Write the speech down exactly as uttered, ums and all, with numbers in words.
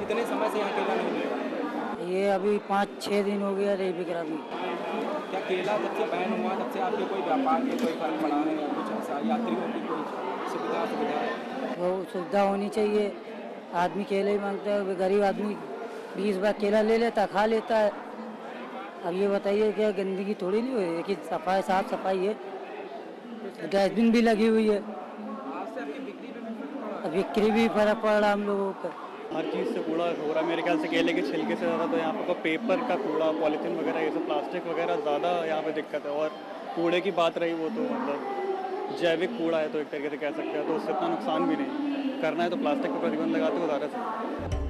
कितने समय से यहाँ केला नहीं मिल रहा? ये अभी पाँच छः दिन हो गया नहीं बिक रहा अभी। क्या केला जब से बैन हुआ तब से आपके कोई व्यापार में कोई फर्क पड़ा है या कुछ ऐसा, यात्रियों की कोई सुविधा सुविधा है? वो सुविधा होनी चाहिए। आदमी केले ही मांगता है, गरीब आदमी बीस बार केला ले लेता, खा लेता है। अब ये बताइए क्या गंदगी थोड़ी नहीं हुई है कि सफाई साफ सफाई है, डस्टबिन भी लगी हुई है। आपसे आपकी बिक्री में भी फर्क पड़ा? बिक्री भी फर्क पड़ रहा हम लोगों का। हर चीज़ से कूड़ा हो रहा है मेरे ख्याल से। केले के छिलके से ज़्यादा तो यहाँ पर पेपर का कूड़ा, पॉलीथीन वगैरह, ये सब प्लास्टिक वगैरह ज़्यादा यहाँ पे दिक्कत है। और कूड़े की बात रही, वो तो मतलब जैविक कूड़ा है तो एक तरीके से कह सकते हैं, तो उससे इतना नुकसान भी नहीं। करना है तो प्लास्टिक पर प्रतिबंध लगाते हो ज़्यादा से।